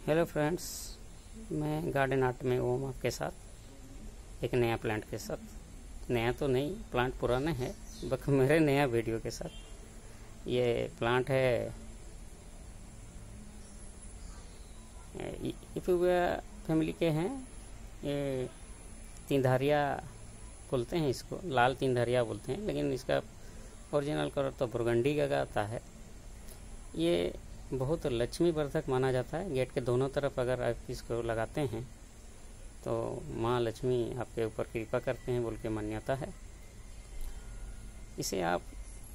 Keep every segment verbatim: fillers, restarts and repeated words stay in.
Hello friends, मैं Garden Art में ओम आपके साथ एक नया प्लांट के साथ। नया तो नहीं, प्लांट पुराना है, बस मेरे नया वीडियो के साथ। ये प्लांट है इफिबिया फैमिली के हैं। ये तीनधारिया बोलते हैं इसको, लाल तीनधारिया बोलते हैं, लेकिन इसका ओरिजिनल कलर तो बुरगंडी का आता है। ये बहुत लक्ष्मीवर्धक माना जाता है। गेट के दोनों तरफ अगर आप इसको लगाते हैं तो माँ लक्ष्मी आपके ऊपर कृपा करते हैं बोल के मान्यता है। इसे आप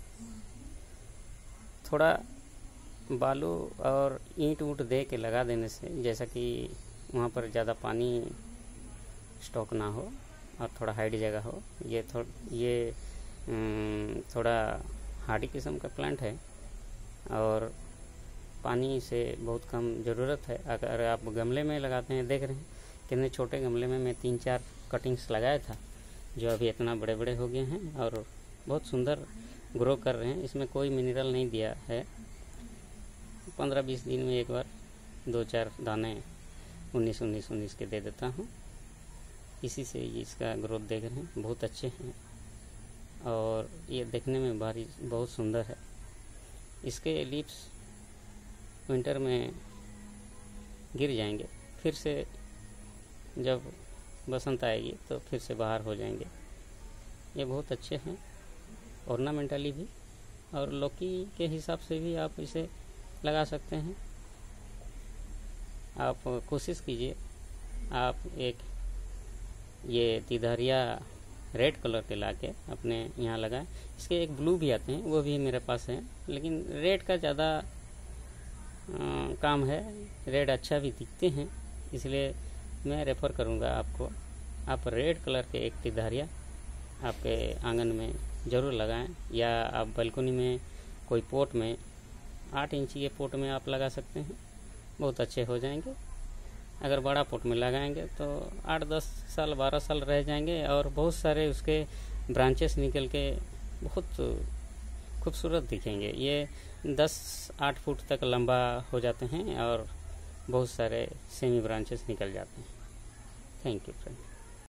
थोड़ा बालू और ईंट ऊँट दे के लगा देने से, जैसा कि वहाँ पर ज़्यादा पानी स्टॉक ना हो और थोड़ा हाइड जगह हो, ये थोड़ा ये थोड़ा हार्डी किस्म का प्लांट है और पानी से बहुत कम ज़रूरत है। अगर आप गमले में लगाते हैं, देख रहे हैं कितने छोटे गमले में मैं तीन चार कटिंग्स लगाया था, जो अभी इतना बड़े बड़े हो गए हैं और बहुत सुंदर ग्रो कर रहे हैं। इसमें कोई मिनरल नहीं दिया है। पंद्रह बीस दिन में एक बार दो चार दाने उन्नीस उन्नीस उन्नीस के दे देता हूँ। इसी से इसका ग्रोथ देख रहे हैं, बहुत अच्छे हैं और ये देखने में भारी बहुत सुंदर है। इसके लीव्स विंटर में गिर जाएंगे, फिर से जब बसंत आएगी तो फिर से बाहर हो जाएंगे। ये बहुत अच्छे हैं ऑर्नामेंटली भी, और लौकी के हिसाब से भी आप इसे लगा सकते हैं। आप कोशिश कीजिए, आप एक ये तीनधारिया रेड कलर के लाके अपने यहाँ लगाएं। इसके एक ब्लू भी आते हैं, वो भी मेरे पास है, लेकिन रेड का ज़्यादा काम है। रेड अच्छा भी दिखते हैं, इसलिए मैं रेफ़र करूँगा आपको। आप रेड कलर के एक तीनधारिया आपके आंगन में ज़रूर लगाएं, या आप बालकनी में कोई पोट में आठ इंची के पोट में आप लगा सकते हैं, बहुत अच्छे हो जाएंगे। अगर बड़ा पोट में लगाएंगे तो आठ दस साल बारह साल रह जाएंगे और बहुत सारे उसके ब्रांचेस निकल के बहुत खूबसूरत दिखेंगे। ये दस आठ फुट तक लंबा हो जाते हैं और बहुत सारे सेमी ब्रांचेस निकल जाते हैं। Thank you friend.